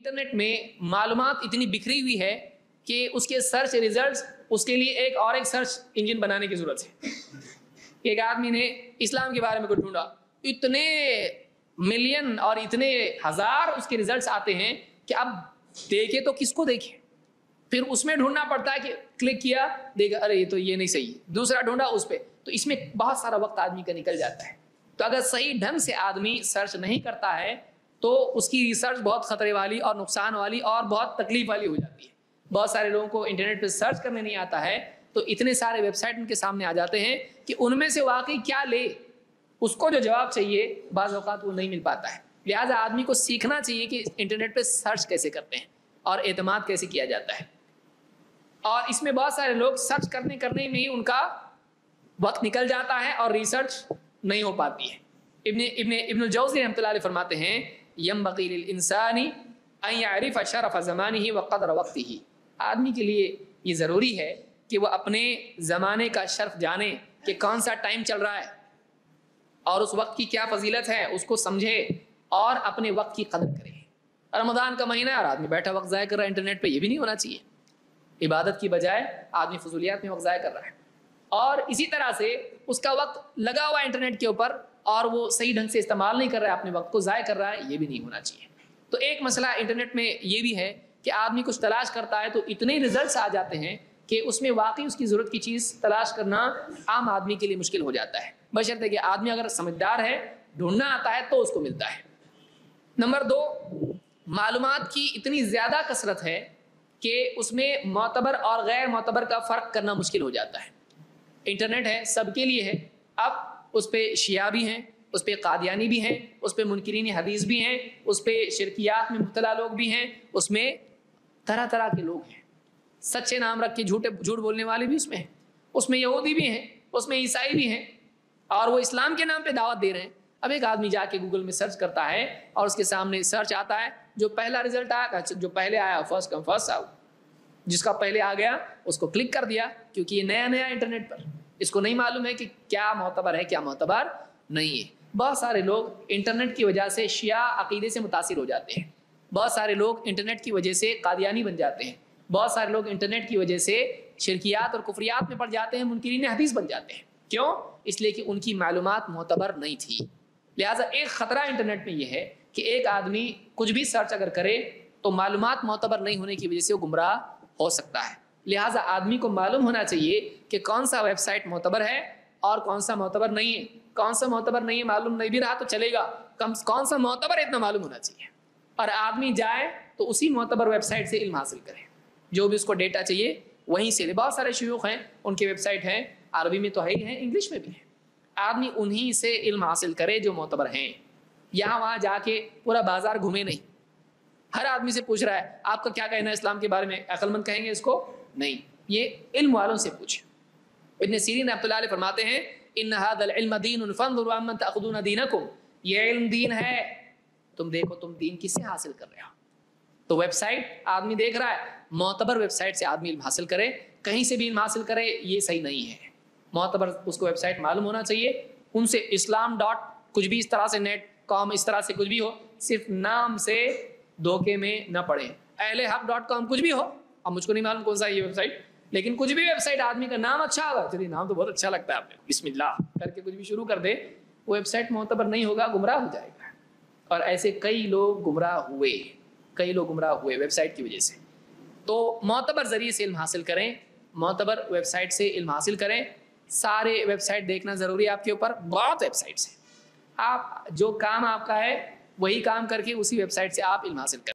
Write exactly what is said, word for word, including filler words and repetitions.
Internet में मालूमात इतनी बिखरी हुई है कि उसके सर्च रिजल्ट्स उसके लिए एक और एक सर्च इंजन बनाने की ज़रूरत है। एक आदमी ने इस्लाम के बारे में कुछ ढूंढा, इतने मिलियन और इतने हज़ार उसके रिजल्ट्स आते हैं कि अब देखे तो किसको देखें। फिर उसमें ढूंढना पड़ता है कि क्लिक किया, देखा अरे ये तो ये नहीं सही, दूसरा ढूंढा उस पर, तो इसमें बहुत सारा वक्त आदमी का निकल जाता है। तो अगर सही ढंग से आदमी सर्च नहीं करता है तो उसकी रिसर्च बहुत ख़तरे वाली और नुकसान वाली और बहुत तकलीफ वाली हो जाती है। बहुत सारे लोगों को इंटरनेट पे सर्च करने नहीं आता है तो इतने सारे वेबसाइट उनके सामने आ जाते हैं कि उनमें से वाकई क्या ले, उसको जो जवाब चाहिए बाज़ औक़ात वो नहीं मिल पाता है। लिहाजा आदमी को सीखना चाहिए कि इंटरनेट पे सर्च कैसे करते हैं और एतमाद कैसे किया जाता है। और इसमें बहुत सारे लोग सर्च करने करने में ही उनका वक्त निकल जाता है और रिसर्च नहीं हो पाती है। इब्ने इब्ने इब्नुल जौज़ी रहमतुल्लाह अलैह फरमाते हैं, यंबग़ी लिल इंसानी अन यअरिफ़ शरफ़ ज़मानिही व क़द्र वक़्तिही। आदमी के लिए ये ज़रूरी है कि वह अपने ज़माने का शर्फ जाने कि कौन सा टाइम चल रहा है और उस वक्त की क्या फजीलत है, उसको समझे और अपने वक्त की कदर करे। रमज़ान का महीना और आदमी बैठा वक्त ज़ाया कर रहा है इंटरनेट पर, यह भी नहीं होना चाहिए। इबादत की बजाय आदमी फजूलियात में वक्त ज़ाया कर रहा है और इसी तरह से उसका वक्त लगा हुआ है इंटरनेट के ऊपर और वो सही ढंग से इस्तेमाल नहीं कर रहा है, अपने वक्त को ज़ाया कर रहा है, ये भी नहीं होना चाहिए। तो एक मसला इंटरनेट में ये भी है कि आदमी कुछ तलाश करता है तो इतने रिजल्ट्स आ जाते हैं कि उसमें वाकई उसकी ज़रूरत की चीज़ तलाश करना आम आदमी के लिए मुश्किल हो जाता है, बशर्ते कि आदमी अगर समझदार है, ढूंढना आता है तो उसको मिलता है। नंबर दो, मालूमात की इतनी ज़्यादा कसरत है कि उसमें मोतबर और गैर मोतबर का फ़र्क करना मुश्किल हो जाता है। इंटरनेट है, सबके लिए है, अब उस पर शिया भी हैं, उस पर कादियानी भी हैं, उस पर मुनकिरीन हदीस भी हैं, उस पर शिरकियात में मुब्तला लोग भी हैं, उसमें तरह तरह के लोग हैं, सच्चे नाम रख के झूठे झूठ बोलने वाले भी उसमें हैं, उसमें यहूदी भी हैं, उसमें ईसाई भी हैं और वो इस्लाम के नाम पे दावत दे रहे हैं। अब एक आदमी जाके गूगल में सर्च करता है और उसके सामने सर्च आता है, जो पहला रिजल्ट आया, जो पहले आया फर्स्ट कम फर्स्ट आउट, जिसका पहले आ गया उसको क्लिक कर दिया, क्योंकि ये नया नया इंटरनेट पर, इसको नहीं मालूम है कि क्या मोतबर है क्या मोतबर नहीं है। बहुत सारे लोग इंटरनेट की वजह से शिया अकीदे से मुतासिर हो जाते हैं, बहुत सारे लोग इंटरनेट की वजह से कादियानी बन जाते हैं, बहुत सारे लोग इंटरनेट की वजह से शिरकियात और कुफरियात में पड़ जाते हैं, मुनकिरीन हदीस बन जाते हैं। क्यों? इसलिए कि उनकी मालूमात मोतबर नहीं थी। लिहाजा एक ख़तरा इंटरनेट में यह है कि एक आदमी कुछ भी सर्च अगर करे तो मालूमात मोतबर नहीं होने की वजह से वो गुमराह हो सकता है। लिहाजा आदमी को मालूम होना चाहिए कि कौन सा वेबसाइट मोतबर है और कौन सा मोतबर नहीं है। कौन सा मोतबर नहीं है मालूम नहीं भी रहा तो चलेगा, कम कौन सा मोतबर है इतना मालूम होना चाहिए। और आदमी जाए तो उसी मोतबर वेबसाइट से इल्म हासिल करे, जो भी उसको डेटा चाहिए वहीं से ले। बहुत सारे शयूख हैं, उनकी वेबसाइट हैं, अरबी में तो है ही हैं, इंग्लिश में भी है। आदमी उन्हीं से इल्म हासिल करे जो मोतबर हैं। यहाँ वहाँ जाके पूरा बाजार घूमे नहीं। हर आदमी से पूछ रहा है आपका क्या कहना है इस्लाम के बारे में, अक्लमंद कहेंगे इसको? नहीं, ये इल्म वालों से पूछे। इब्न सीरीन रहमतुल्लाह अलैह फरमाते हैं, इन्न हादल इल्म दीनुन फंजुरू अम्मन तअखुदून दीनकुम। ये इल्म दीन है, तुम देखो तुम दीन किससे हासिल कर रहे हो। तो वेबसाइट आदमी देख रहा है, मोतबर वेबसाइट से आदमी इल्म हासिल करे, कहीं से भी इल्म हासिल करे ये सही नहीं है। मोतबर उसको वेबसाइट मालूम होना चाहिए, उनसे इस्लाम डॉट कुछ भी इस तरह से नेट कॉम इस तरह से कुछ भी हो, सिर्फ नाम से धोखे में न पड़े। अहले हक डॉट कॉम कुछ भी हो, अब मुझको नहीं मालूम कौन सा है ये वेबसाइट, लेकिन कुछ भी वेबसाइट आदमी का नाम अच्छा होगा, चलिए नाम तो बहुत अच्छा लगता है आपने, बिस्मिल्लाह करके कुछ भी शुरू कर दे, वो वेबसाइट मोतबर नहीं होगा, गुमराह हो जाएगा। और ऐसे कई लोग गुमराह हुए, कई लोग गुमराह हुए वेबसाइट की वजह से। तो मोतबर ज़रिए से इल्म हासिल करें, मोतबर वेबसाइट से इल्म हासिल करें। सारे वेबसाइट देखना ज़रूरी है आपके ऊपर, बहुत वेबसाइट्स हैं, आप जो काम आपका है वही काम करके उसी वेबसाइट से आप इल्म हासिल करें।